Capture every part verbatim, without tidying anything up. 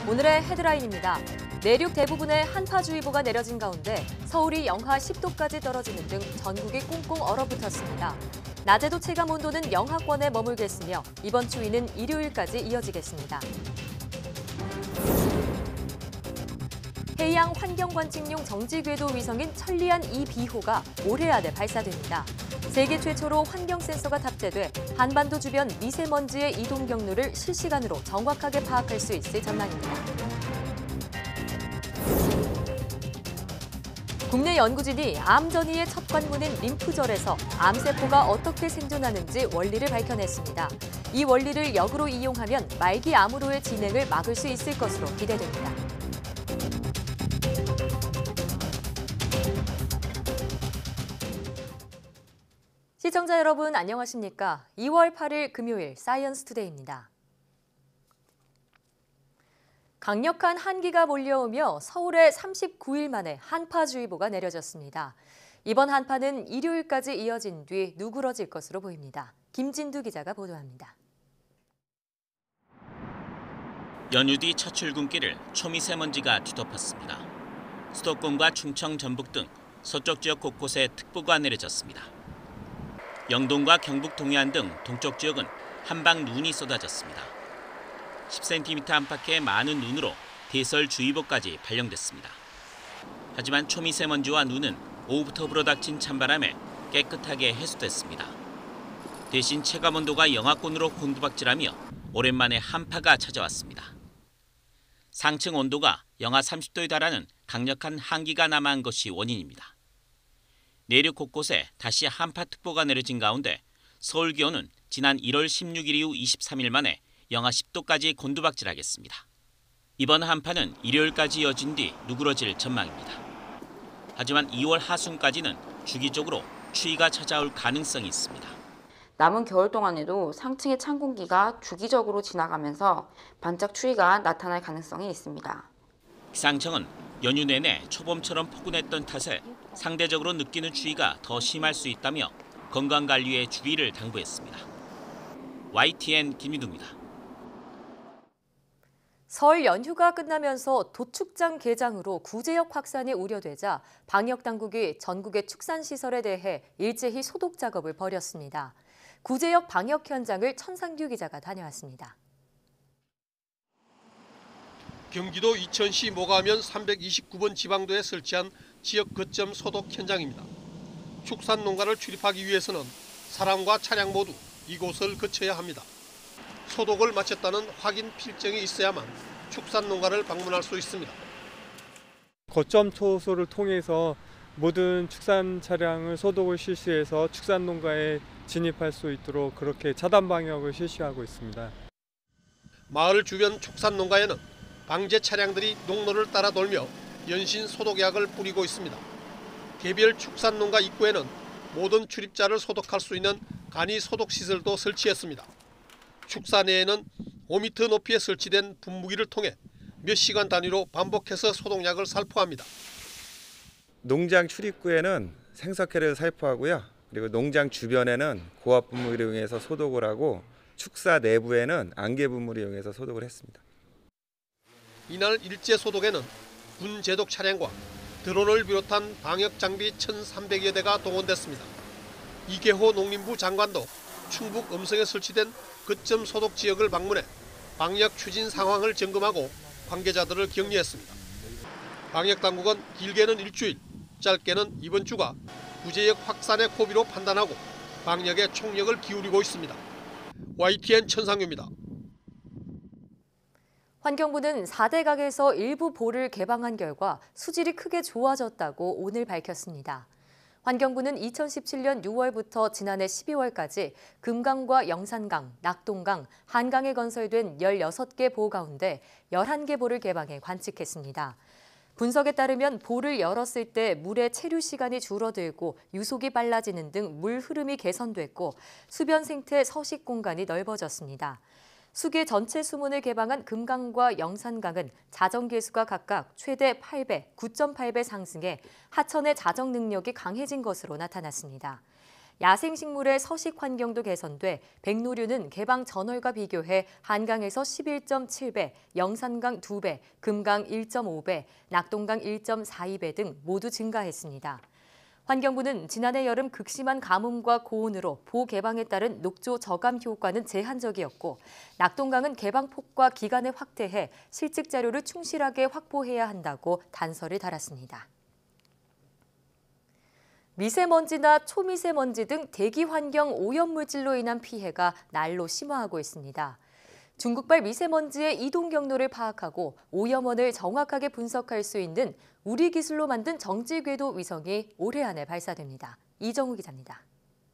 오늘의 헤드라인입니다. 내륙 대부분에 한파주의보가 내려진 가운데 서울이 영하 십 도까지 떨어지는 등 전국이 꽁꽁 얼어붙었습니다. 낮에도 체감온도는 영하권에 머물겠으며 이번 추위는 일요일까지 이어지겠습니다. 해양 환경관측용 정지궤도 위성인 천리안 이 비호가 올해 안에 발사됩니다. 세계 최초로 환경 센서가 탑재돼 한반도 주변 미세먼지의 이동 경로를 실시간으로 정확하게 파악할 수 있을 전망입니다. 국내 연구진이 암 전이의 첫 관문인 림프절에서 암세포가 어떻게 생존하는지 원리를 밝혀냈습니다. 이 원리를 역으로 이용하면 말기 암으로의 진행을 막을 수 있을 것으로 기대됩니다. 시청자 여러분 안녕하십니까? 이월 팔일 금요일 사이언스 투데이입니다. 강력한 한기가 몰려오며 서울에 삼십구 일 만에 한파주의보가 내려졌습니다. 이번 한파는 일요일까지 이어진 뒤 누그러질 것으로 보입니다. 김진두 기자가 보도합니다. 연휴 뒤 첫 출근길을 초미세먼지가 뒤덮었습니다. 수도권과 충청, 전북 등 서쪽 지역 곳곳에 특보가 내려졌습니다. 영동과 경북 동해안 등 동쪽 지역은 한방 눈이 쏟아졌습니다. 십 센티미터 안팎의 많은 눈으로 대설주의보까지 발령됐습니다. 하지만 초미세먼지와 눈은 오후부터 불어닥친 찬바람에 깨끗하게 해소됐습니다. 대신 체감온도가 영하권으로 곤두박질하며 오랜만에 한파가 찾아왔습니다. 상층 온도가 영하 삼십 도에 달하는 강력한 한기가 남아한 것이 원인입니다. 내륙 곳곳에 다시 한파특보가 내려진 가운데 서울 기온은 지난 일월 십육일 이후 이십삼 일 만에 영하 십 도까지 곤두박질하겠습니다. 이번 한파는 일요일까지 이어진 뒤 누그러질 전망입니다. 하지만 이월 하순까지는 주기적으로 추위가 찾아올 가능성이 있습니다. 남은 겨울 동안에도 상층의 찬 공기가 주기적으로 지나가면서 반짝 추위가 나타날 가능성이 있습니다. 기상청은 연휴 내내 초봄처럼 포근했던 탓에 상대적으로 느끼는 추위가 더 심할 수 있다며 건강관리에 주의를 당부했습니다. 와이티엔 김유두입니다. 설 연휴가 끝나면서 도축장 개장으로 구제역 확산이 우려되자 방역당국이 전국의 축산시설에 대해 일제히 소독 작업을 벌였습니다. 구제역 방역 현장을 천상규 기자가 다녀왔습니다. 경기도 이천시 모가면 삼백이십구 번 지방도에 설치한 지역 거점 소독 현장입니다. 축산 농가를 출입하기 위해서는 사람과 차량 모두 이곳을 거쳐야 합니다. 소독을 마쳤다는 확인 필증이 있어야만 축산 농가를 방문할 수 있습니다. 거점 초소를 통해서 모든 축산 차량을 소독을 실시해서 축산 농가에 진입할 수 있도록 그렇게 차단 방역을 실시하고 있습니다. 마을 주변 축산 농가에는 방제 차량들이 농로를 따라 돌며 연신 소독약을 뿌리고 있습니다. 개별 축산 농가 입구에는 모든 출입자를 소독할 수 있는 간이 소독 시설도 설치했습니다. 축사내에는 오 미터 높이에 설치된 분무기를 통해 몇 시간 단위로 반복해서 소독약을 살포합니다. 농장 출입구에는 생석회를 살포하고요. 그리고 농장 주변에는 고압 분무기를 이용해서 소독을 하고 축사 내부에는 안개 분무를 이용해서 소독을 했습니다. 이날 일제 소독에는 군 제독 차량과 드론을 비롯한 방역 장비 천삼백여 대가 동원됐습니다. 이계호 농림부 장관도 충북 음성에 설치된 거점 소독 지역을 방문해 방역 추진 상황을 점검하고 관계자들을 격려했습니다. 방역당국은 길게는 일주일, 짧게는 이번 주가 구제역 확산의 고비로 판단하고 방역에 총력을 기울이고 있습니다. 와이티엔 천상규입니다. 환경부는 사 대 강에서 일부 보를 개방한 결과 수질이 크게 좋아졌다고 오늘 밝혔습니다. 환경부는 이천십칠 년 유월부터 지난해 십이월까지 금강과 영산강, 낙동강, 한강에 건설된 열여섯 개 보 가운데 열한 개 보를 개방해 관측했습니다. 분석에 따르면 보를 열었을 때 물의 체류 시간이 줄어들고 유속이 빨라지는 등 물 흐름이 개선됐고 수변 생태 서식 공간이 넓어졌습니다. 수계 전체 수문을 개방한 금강과 영산강은 자정 계수가 각각 최대 팔 배, 구 점 팔 배 상승해 하천의 자정 능력이 강해진 것으로 나타났습니다. 야생식물의 서식 환경도 개선돼 백로류는 개방 전월과 비교해 한강에서 십일 점 칠 배, 영산강 두 배, 금강 일 점 오 배, 낙동강 일 점 사이 배 등 모두 증가했습니다. 환경부는 지난해 여름 극심한 가뭄과 고온으로 보 개방에 따른 녹조 저감 효과는 제한적이었고 낙동강은 개방폭과 기간에 확대해 실측 자료를 충실하게 확보해야 한다고 단서를 달았습니다. 미세먼지나 초미세먼지 등 대기 환경 오염물질로 인한 피해가 날로 심화하고 있습니다. 중국발 미세먼지의 이동 경로를 파악하고 오염원을 정확하게 분석할 수 있는 우리 기술로 만든 정지궤도 위성이 올해 안에 발사됩니다. 이정우 기자입니다.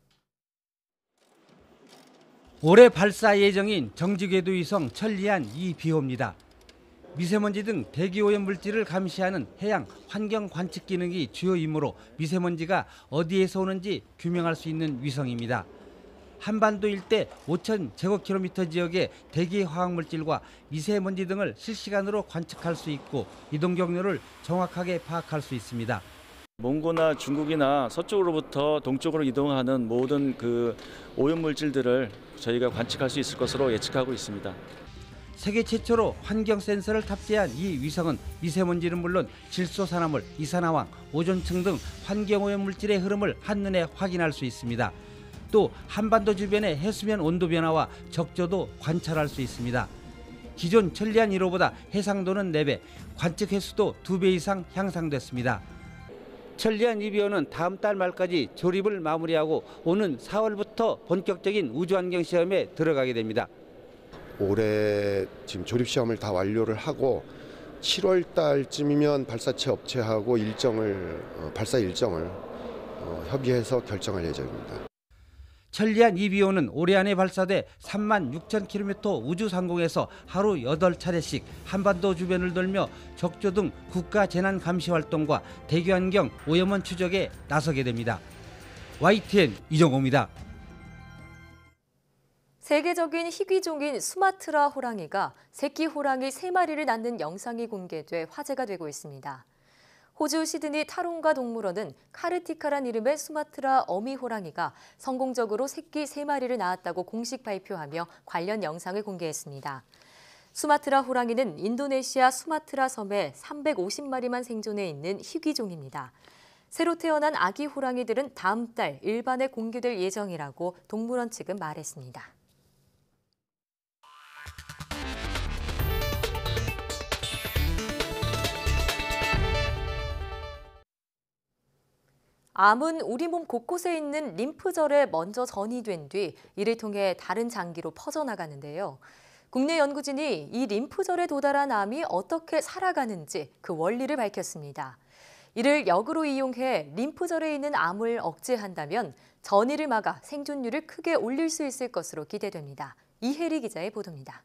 올해 발사 예정인 정지궤도 위성 천리안 이 비호입니다. 미세먼지 등 대기오염 물질을 감시하는 해양 환경 관측 기능이 주요 임무로 미세먼지가 어디에서 오는지 규명할 수 있는 위성입니다. 한반도 일대 오천 제곱킬로미터 지역의 대기 화학 물질과 미세먼지 등을 실시간으로 관측할 수 있고 이동 경로를 정확하게 파악할 수 있습니다. 몽고나 중국이나 서쪽으로부터 동쪽으로 이동하는 모든 그 오염 물질들을 저희가 관측할 수 있을 것으로 예측하고 있습니다. 세계 최초로 환경 센서를 탑재한 이 위성은 미세먼지는 물론 질소산화물, 이산화황, 오존층 등 환경오염 물질의 흐름을 한눈에 확인할 수 있습니다. 또 한반도 주변의 해수면 온도 변화와 적조도 관찰할 수 있습니다. 기존 천리안 일 호보다 해상도는 네 배, 관측 횟수도 두 배 이상 향상됐습니다. 천리안 이 비호는 다음 달 말까지 조립을 마무리하고 오는 사월부터 본격적인 우주환경 시험에 들어가게 됩니다. 올해 지금 조립 시험을 다 완료를 하고 칠월 달쯤이면 발사체 업체하고 일정을 어, 발사 일정을 어, 협의해서 결정할 예정입니다. 천리안 이 비호는 올해 안에 발사돼 삼만 육천 킬로미터 우주 상공에서 하루 여덟 차례씩 한반도 주변을 돌며 적조 등 국가 재난 감시 활동과 대기 환경 오염원 추적에 나서게 됩니다. 와이티엔 이정호입니다. 세계적인 희귀종인 수마트라 호랑이가 새끼 호랑이 세 마리를 낳는 영상이 공개돼 화제가 되고 있습니다. 호주 시드니 탈원가 동물원은 카르티카란 이름의 수마트라 어미 호랑이가 성공적으로 새끼 세 마리를 낳았다고 공식 발표하며 관련 영상을 공개했습니다. 수마트라 호랑이는 인도네시아 수마트라 섬에 삼백오십 마리만 생존해 있는 희귀종입니다. 새로 태어난 아기 호랑이들은 다음 달 일반에 공개될 예정이라고 동물원 측은 말했습니다. 암은 우리 몸 곳곳에 있는 림프절에 먼저 전이된 뒤 이를 통해 다른 장기로 퍼져나가는데요. 국내 연구진이 이 림프절에 도달한 암이 어떻게 살아가는지 그 원리를 밝혔습니다. 이를 역으로 이용해 림프절에 있는 암을 억제한다면 전이를 막아 생존율을 크게 올릴 수 있을 것으로 기대됩니다. 이혜리 기자의 보도입니다.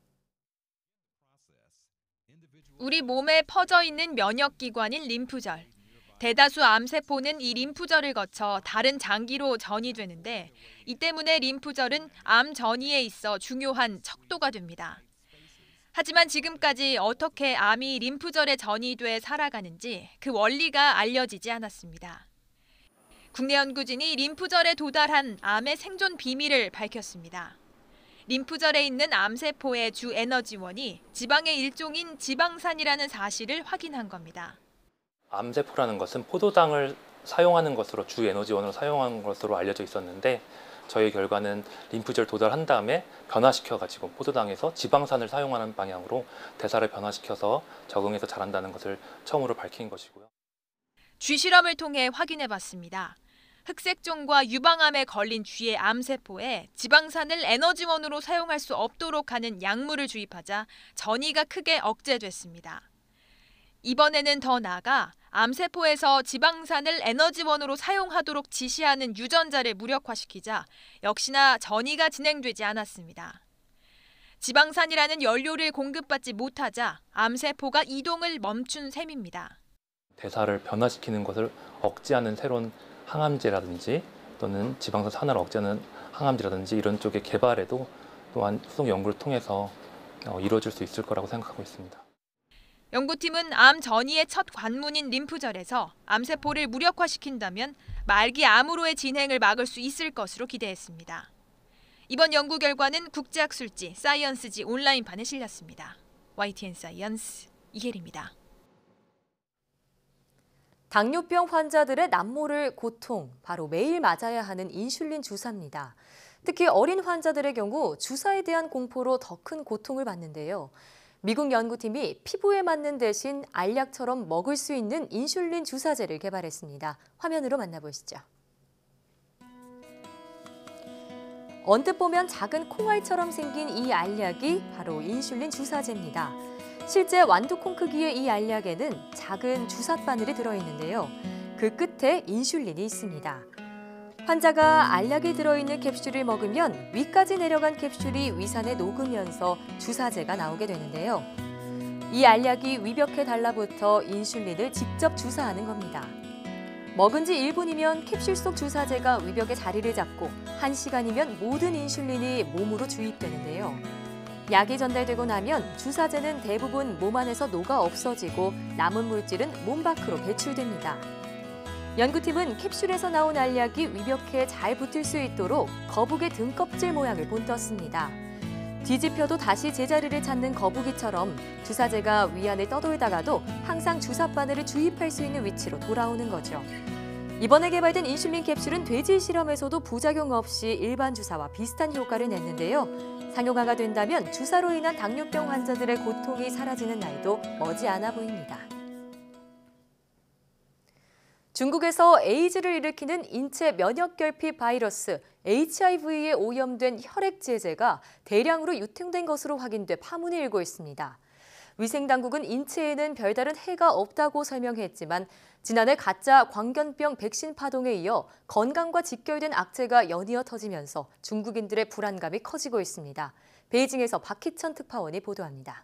우리 몸에 퍼져 있는 면역기관인 림프절. 대다수 암세포는 이 림프절을 거쳐 다른 장기로 전이되는데 이 때문에 림프절은 암 전이에 있어 중요한 척도가 됩니다. 하지만 지금까지 어떻게 암이 림프절에 전이돼 살아가는지 그 원리가 알려지지 않았습니다. 국내 연구진이 림프절에 도달한 암의 생존 비밀을 밝혔습니다. 림프절에 있는 암세포의 주 에너지원이 지방의 일종인 지방산이라는 사실을 확인한 겁니다. 암세포라는 것은 포도당을 사용하는 것으로 주 에너지원으로 사용하는 것으로 알려져 있었는데 저희 결과는 림프절 도달한 다음에 변화시켜가지고 포도당에서 지방산을 사용하는 방향으로 대사를 변화시켜서 적응해서 자란다는 것을 처음으로 밝힌 것이고요. 쥐실험을 통해 확인해봤습니다. 흑색종과 유방암에 걸린 쥐의 암세포에 지방산을 에너지원으로 사용할 수 없도록 하는 약물을 주입하자 전이가 크게 억제됐습니다. 이번에는 더 나아가 암세포에서 지방산을 에너지원으로 사용하도록 지시하는 유전자를 무력화시키자 역시나 전이가 진행되지 않았습니다. 지방산이라는 연료를 공급받지 못하자 암세포가 이동을 멈춘 셈입니다. 대사를 변화시키는 것을 억제하는 새로운 항암제라든지 또는 지방산 산화를 억제하는 항암제라든지 이런 쪽의 개발에도 또한 후속 연구를 통해서 이루어질 수 있을 거라고 생각하고 있습니다. 연구팀은 암 전이의 첫 관문인 림프절에서 암세포를 무력화시킨다면 말기 암으로의 진행을 막을 수 있을 것으로 기대했습니다. 이번 연구 결과는 국제학술지 사이언스지 온라인판에 실렸습니다. 와이티엔 사이언스 이혜리입니다. 당뇨병 환자들의 남모를 고통, 바로 매일 맞아야 하는 인슐린 주사입니다. 특히 어린 환자들의 경우 주사에 대한 공포로 더 큰 고통을 받는데요. 미국 연구팀이 피부에 맞는 대신 알약처럼 먹을 수 있는 인슐린 주사제를 개발했습니다. 화면으로 만나보시죠. 언뜻 보면 작은 콩알처럼 생긴 이 알약이 바로 인슐린 주사제입니다. 실제 완두콩 크기의 이 알약에는 작은 주삿바늘이 들어있는데요. 그 끝에 인슐린이 있습니다. 환자가 알약이 들어있는 캡슐을 먹으면 위까지 내려간 캡슐이 위산에 녹으면서 주사제가 나오게 되는데요. 이 알약이 위벽에 달라붙어 인슐린을 직접 주사하는 겁니다. 먹은 지 일 분이면 캡슐 속 주사제가 위벽에 자리를 잡고 한 시간이면 모든 인슐린이 몸으로 주입되는데요. 약이 전달되고 나면 주사제는 대부분 몸 안에서 녹아 없어지고 남은 물질은 몸 밖으로 배출됩니다. 연구팀은 캡슐에서 나온 알약이 위벽에 잘 붙을 수 있도록 거북의 등껍질 모양을 본떴습니다. 뒤집혀도 다시 제자리를 찾는 거북이처럼 주사제가 위안을 떠돌다가도 항상 주사바늘을 주입할 수 있는 위치로 돌아오는 거죠. 이번에 개발된 인슐린 캡슐은 돼지 실험에서도 부작용 없이 일반 주사와 비슷한 효과를 냈는데요. 상용화가 된다면 주사로 인한 당뇨병 환자들의 고통이 사라지는 날도 머지않아 보입니다. 중국에서 에이즈를 일으키는 인체 면역결핍 바이러스 에이치아이브이에 오염된 혈액제제가 대량으로 유통된 것으로 확인돼 파문이 일고 있습니다. 위생당국은 인체에는 별다른 해가 없다고 설명했지만 지난해 가짜 광견병 백신 파동에 이어 건강과 직결된 악재가 연이어 터지면서 중국인들의 불안감이 커지고 있습니다. 베이징에서 박희천 특파원이 보도합니다.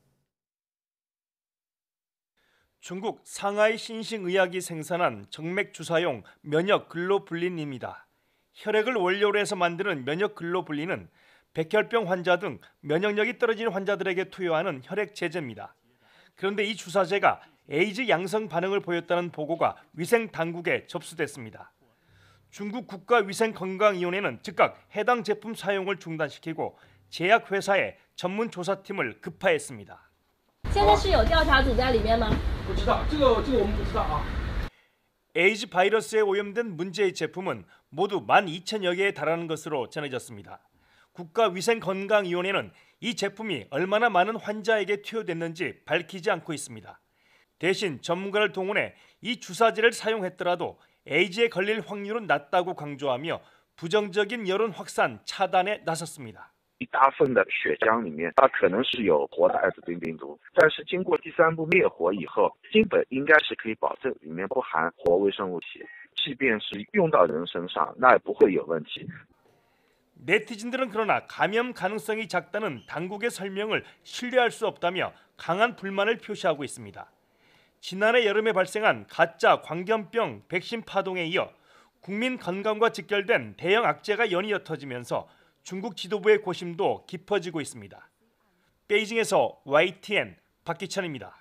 중국 상하이 신싱의학이 생산한 정맥주사용 면역글로불린입니다. 혈액을 원료로 해서 만드는 면역글로불린은 백혈병 환자 등 면역력이 떨어진 환자들에게 투여하는 혈액제제입니다. 그런데 이 주사제가 에이즈 양성 반응을 보였다는 보고가 위생당국에 접수됐습니다. 중국 국가위생건강위원회는 즉각 해당 제품 사용을 중단시키고 제약회사의 전문조사팀을 급파했습니다. 에이즈 바이러스에 오염된 문제의 제품은 모두 만 이천여 개에 달하는 것으로 전해졌습니다. 국가위생건강위원회는 이 제품이 얼마나 많은 환자에게 투여됐는지 밝히지 않고 있습니다. 대신 전문가를 동원해 이 주사제를 사용했더라도 에이즈에 걸릴 확률은 낮다고 강조하며 부정적인 여론 확산 차단에 나섰습니다. 一大份的血浆里面，它可能是有活的艾滋病病毒，但是经过第三步灭活以后，基本应该是可以保证里面不含活微生物体，即便是用到人身上，那也不会有问题。 네티즌들은 그러나 감염 가능성이 작다는 당국의 설명을 신뢰할 수 없다며 강한 불만을 표시하고 있습니다. 지난해 여름에 발생한 가짜 광견병 백신 파동에 이어 국민 건강과 직결된 대형 악재가 연이어 터지면서 중국 지도부의 고심도 깊어지고 있습니다. 베이징에서 와이티엔 박기찬입니다.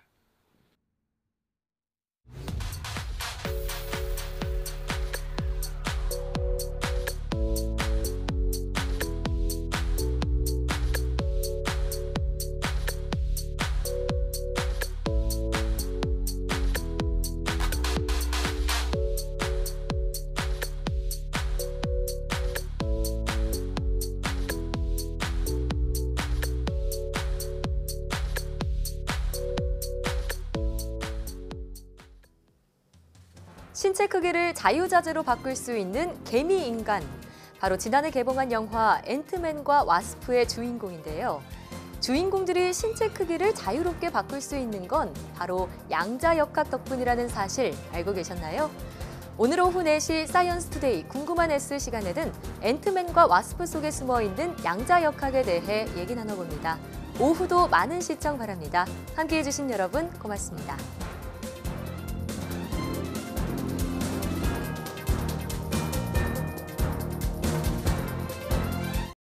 신체 크기를 자유자재로 바꿀 수 있는 개미 인간. 바로 지난해 개봉한 영화 앤트맨과 와스프의 주인공인데요. 주인공들이 신체 크기를 자유롭게 바꿀 수 있는 건 바로 양자역학 덕분이라는 사실 알고 계셨나요? 오늘 오후 네 시 사이언스 투데이 궁금한 에스 시간에는 앤트맨과 와스프 속에 숨어있는 양자역학에 대해 얘기 나눠봅니다. 오후도 많은 시청 바랍니다. 함께해 주신 여러분 고맙습니다.